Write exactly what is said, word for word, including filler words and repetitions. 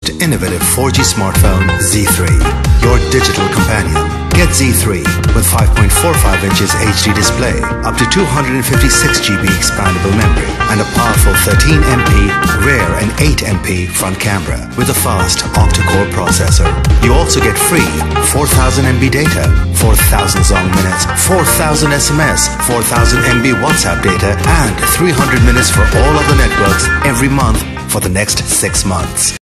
Innovative four G smartphone Z three, your digital companion. Get Z three with five point four five inches H D display, up to two hundred fifty-six gigabytes expandable memory, and a powerful thirteen megapixel rear and eight megapixel front camera with a fast octa-core processor. You also get free four thousand megabytes data, four thousand Zong minutes, four thousand S M S, four thousand megabytes WhatsApp data, and three hundred minutes for all other networks every month for the next six months.